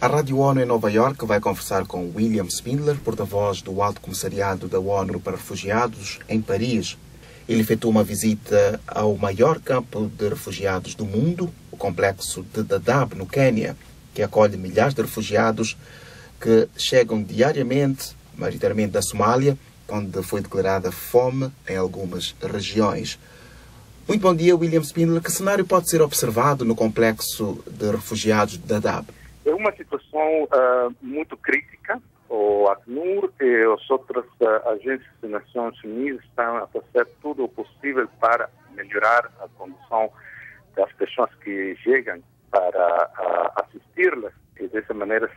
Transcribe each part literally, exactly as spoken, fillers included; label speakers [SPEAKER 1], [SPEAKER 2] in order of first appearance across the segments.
[SPEAKER 1] A Rádio ONU em Nova Iorque vai conversar com William Spindler, porta-voz do Alto Comissariado da ONU para Refugiados, em Paris. Ele efetuou uma visita ao maior campo de refugiados do mundo, o complexo de Dadaab, no Quênia, que acolhe milhares de refugiados que chegam diariamente, maioritariamente da Somália, onde foi declarada fome em algumas regiões. Muito bom dia, William Spindler. Que cenário pode ser observado no complexo de refugiados de Dadaab?
[SPEAKER 2] É uma situação uh, muito crítica. O ACNUR e as outras uh, agências das Nações Unidas estão a fazer tudo o possível para melhorar a condição das pessoas que chegam para uh, assisti-las e dessa maneira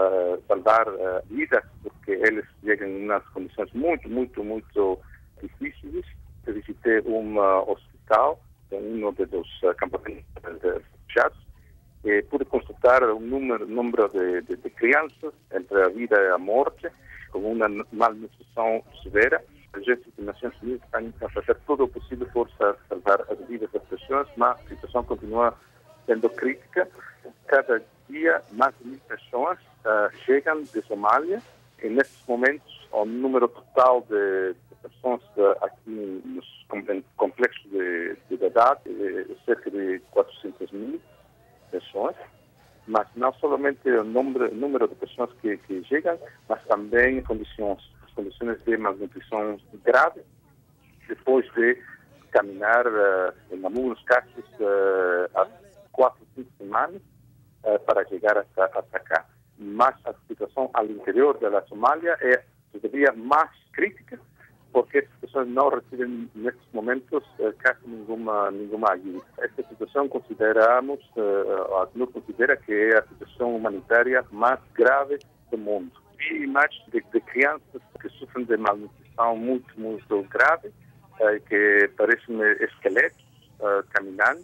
[SPEAKER 2] salvar uh, vidas, porque eles chegam em umas condições muito, muito, muito difíceis. Eu visitei um uh, hospital em um dos uh, campamentos de refugiados e pude constatar um número, número de, de, de crianças entre a vida e a morte, com uma malnutrição severa. As agências das Nações Unidas estão a fazer todo o possível por salvar as vidas das pessoas, mas a situação continua sendo crítica. Cada dia, mais de mil pessoas uh, chegam de Somália e, nesses momentos, o número total de, de pessoas uh, aqui no complexo de, de Dadaab é cerca de quatrocentas mil pessoas, mas não somente o número, número de pessoas que, que chegam, mas também condições, as condições de malnutrição grave, depois de caminhar, uh, em alguns casos, uh, há quatro, cinco semanas uh, para chegar até, até cá. Mas a situação ao interior da Somália é todavia mais crítica, porque as pessoas não recebem, nesses momentos, quase nenhuma, nenhuma ajuda. Esta situação consideramos, a ACNUR considera que é a situação humanitária mais grave do mundo. Vi imagens de, de crianças que sofrem de malnutrição muito, muito grave, que parecem esqueletos caminhando,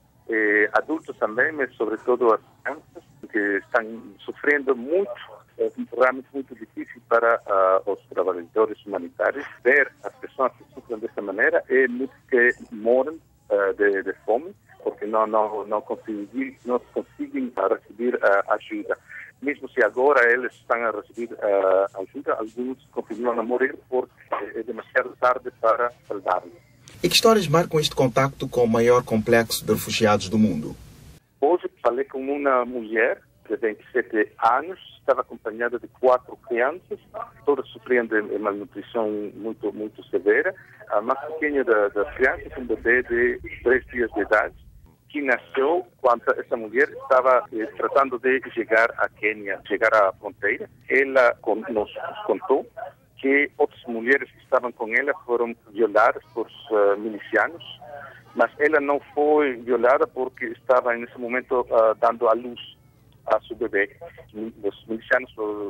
[SPEAKER 2] e adultos também, mas sobretudo as crianças, que estão sofrendo muito. É realmente muito difícil para uh, os trabalhadores humanitários ver as pessoas que sofrem dessa maneira e muitos que morrem uh, de, de fome porque não, não, não, conseguem, não conseguem receber uh, ajuda. Mesmo se agora eles estão a receber uh, ajuda, alguns continuam a morrer porque é demasiado tarde para salvá-los.
[SPEAKER 1] E que histórias marcam este contacto com o maior complexo de refugiados do mundo?
[SPEAKER 2] Hoje falei com uma mulher de vinte e sete anos, estava acompanhada de quatro crianças, todas sofrendo de malnutrição muito, muito severa. A mais pequena das crianças, um bebê de três dias de idade, que nasceu quando essa mulher estava eh, tratando de chegar à Quênia, chegar à fronteira. Ela com, nos contou que outras mulheres que estavam com ela foram violadas por uh, milicianos, mas ela não foi violada porque estava nesse momento uh, dando à luz a seu bebê. Os milicianos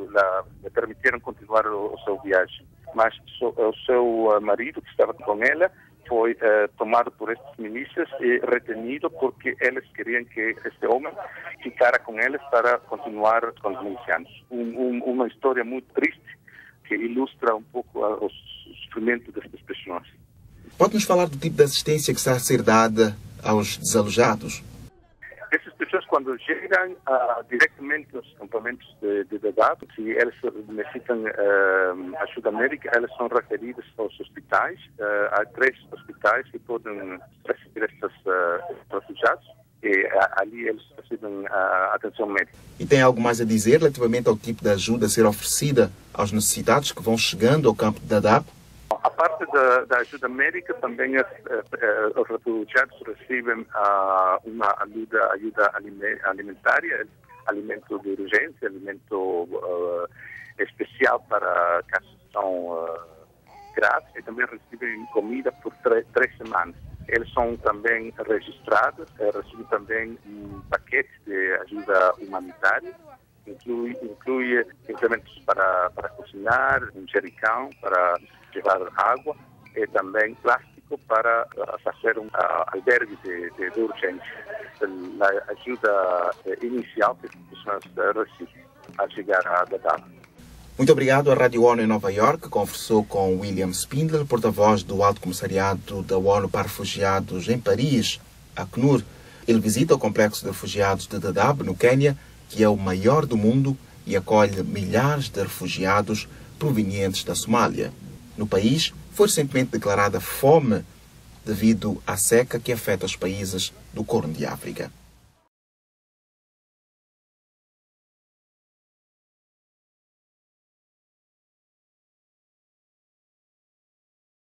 [SPEAKER 2] lhe permitiram continuar o, o seu viagem, mas so, o seu marido, que estava com ela, foi uh, tomado por estas milícias e retenido porque eles queriam que este homem ficara com eles para continuar com os milicianos. Um, um, uma história muito triste que ilustra um pouco uh, o sofrimento destas pessoas.
[SPEAKER 1] Pode-nos falar do tipo de assistência que está a ser dada aos desalojados?
[SPEAKER 2] Essas pessoas, quando chegam uh, diretamente aos campamentos de, de Dadaab, se elas necessitam uh, ajuda médica, elas são referidas aos hospitais. Uh, há três hospitais que podem receber estes uh, refugiados e uh, ali eles recebem uh, atenção médica.
[SPEAKER 1] E tem algo mais a dizer relativamente ao tipo de ajuda a ser oferecida aos necessitados que vão chegando ao campo de Dadaab?
[SPEAKER 2] A parte da, da ajuda médica, também as, uh, os refugiados recebem uh, uma ajuda, ajuda alimentária, alimento de urgência, alimento uh, especial para casos são uh, graves, e também recebem comida por três semanas. Eles são também registrados, uh, recebem também um paquete de ajuda humanitária, inclui, inclui implementos para, para cozinhar, um jericão para levar água e também plástico para uh, fazer um uh, albergue de, de, de urgência. A ajuda uh, inicial que as pessoas uh, recebem a chegar a Dadaab.
[SPEAKER 1] Muito obrigado. A Rádio ONU em Nova Iorque conversou com William Spindler, porta-voz do Alto Comissariado da ONU para Refugiados em Paris, ACNUR. Ele visita o complexo de refugiados de Dadaab, no Quênia, que é o maior do mundo e acolhe milhares de refugiados provenientes da Somália. No país, foi recentemente declarada fome devido à seca que afeta os países do Corno de África.